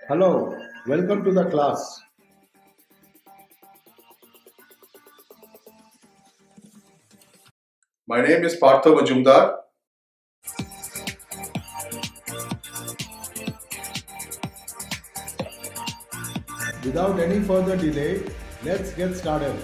Hello, welcome to the class. My name is Partha Majumdar. Without any further delay, let's get started.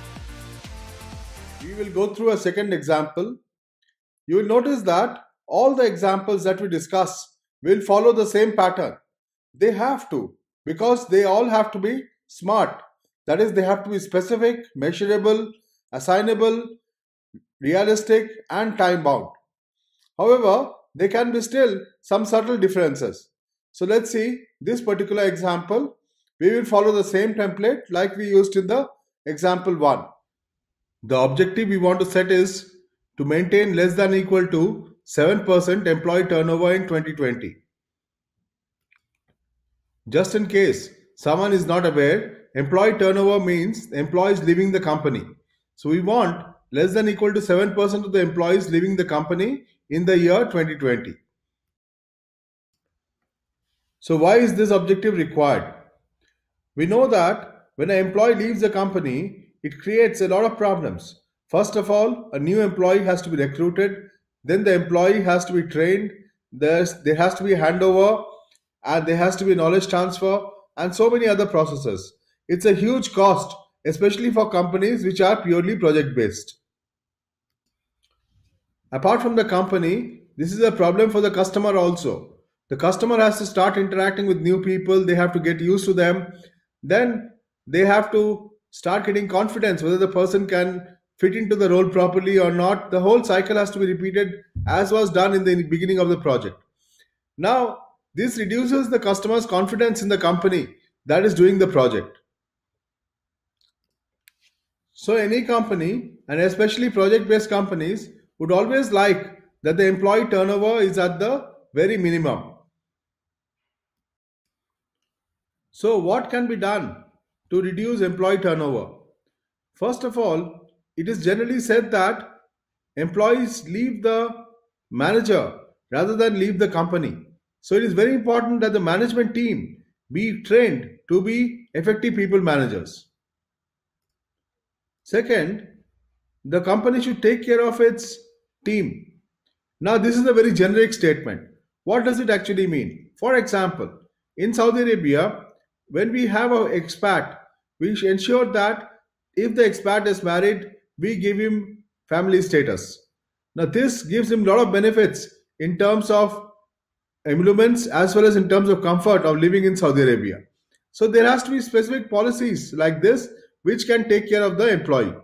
We will go through a second example. You will notice that all the examples that we discuss will follow the same pattern. They have to, because they all have to be smart. That is, they have to be specific, measurable, assignable, realistic, and time bound. However, there can be still some subtle differences. So let's see this particular example. We will follow the same template like we used in the example 1. The objective we want to set is to maintain less than equal to 7% employee turnover in 2020. Just in case someone is not aware, employee turnover means employees leaving the company. So we want less than equal to 7% of the employees leaving the company in the year 2020. So why is this objective required? We know that when an employee leaves the company, it creates a lot of problems. First of all, a new employee has to be recruited, then the employee has to be trained, there has to be handover, and there has to be knowledge transfer, and so many other processes. It's a huge cost, especially for companies which are purely project based. Apart from the company, this is a problem for the customer also. The customer has to start interacting with new people, they have to get used to them, then they have to start getting confidence whether the person can fit into the role properly or not. The whole cycle has to be repeated as was done in the beginning of the project. Now, this reduces the customer's confidence in the company that is doing the project. So, any company, and especially project based companies, would always like that the employee turnover is at the very minimum. So, what can be done to reduce employee turnover? First of all, it is generally said that employees leave the manager rather than leave the company. So, it is very important that the management team be trained to be effective people managers. Second, the company should take care of its team. Now, this is a very generic statement. What does it actually mean? For example, in Saudi Arabia, when we have an expat, we should ensure that if the expat is married, we give him family status. Now, this gives him a lot of benefits in terms of emoluments as well as in terms of comfort of living in Saudi Arabia. So, there has to be specific policies like this which can take care of the employee.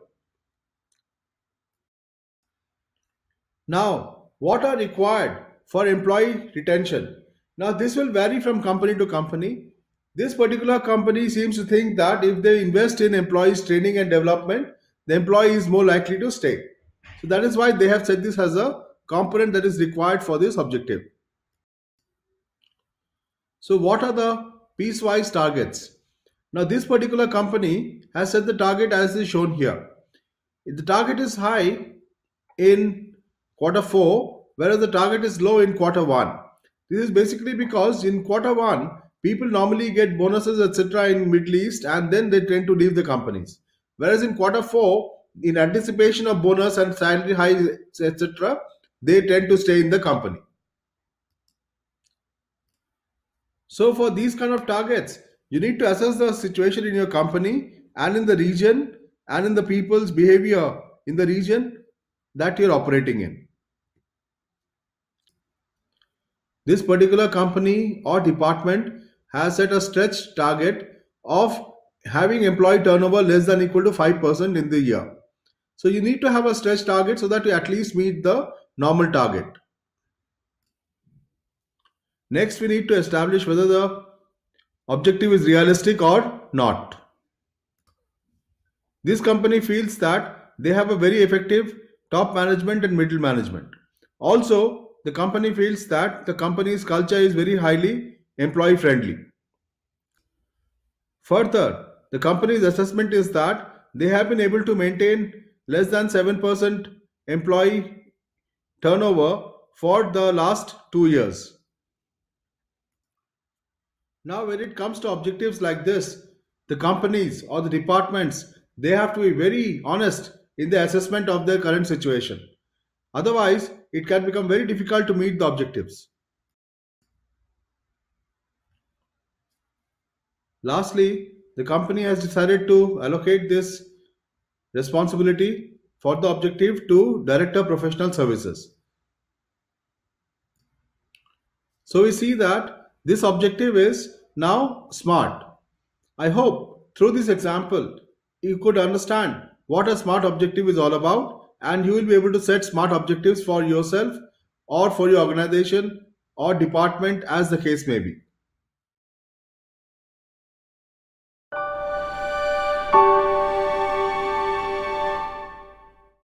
Now, what are required for employee retention? Now, this will vary from company to company. This particular company seems to think that if they invest in employees' training and development, the employee is more likely to stay. So, that is why they have set this as a component that is required for this objective. So, what are the piecewise targets? Now, this particular company has set the target as is shown here. If the target is high in quarter 4, whereas the target is low in quarter 1. This is basically because in quarter 1, people normally get bonuses, etc., in Middle East and then they tend to leave the companies. Whereas in quarter 4, in anticipation of bonus and salary hikes, etc., they tend to stay in the company. So, for these kind of targets, you need to assess the situation in your company and in the region and in the people's behavior in the region that you're operating in. This particular company or department has set a stretch target of having employee turnover less than equal to 5% in the year. So you need to have a stretch target so that you at least meet the normal target. Next, we need to establish whether the objective is realistic or not. This company feels that they have a very effective top management and middle management. Also, the company feels that the company's culture is very highly employee friendly. Further, the company's assessment is that they have been able to maintain less than 7% employee turnover for the last 2 years. Now, when it comes to objectives like this, the companies or the departments, they have to be very honest in the assessment of their current situation. Otherwise, it can become very difficult to meet the objectives. Lastly, the company has decided to allocate this responsibility for the objective to Director Professional Services. So we see that this objective is now SMART. I hope through this example you could understand what a SMART objective is all about, and you will be able to set SMART objectives for yourself or for your organization or department as the case may be.